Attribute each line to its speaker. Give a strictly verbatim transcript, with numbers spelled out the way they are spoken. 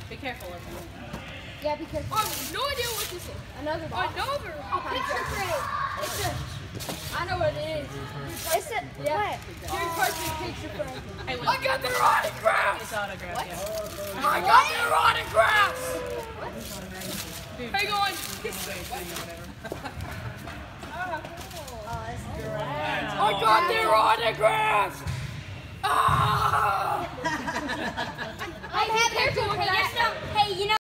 Speaker 1: Be careful of them.
Speaker 2: Yeah, be careful.
Speaker 3: I have no idea what this is.
Speaker 2: Another box.
Speaker 3: Another.
Speaker 2: A picture frame. It's a. I know what it is. It's a. Yeah. Gary Parsons picture frame.
Speaker 1: I,
Speaker 3: I got their autographs.
Speaker 1: It's autographed, yeah.
Speaker 3: I got their autographs.
Speaker 1: Dude.
Speaker 3: Hang on.
Speaker 2: Oh, that's great.
Speaker 3: I got their autographs. Ah!
Speaker 2: I have careful. Hey, you know. Hey, you know.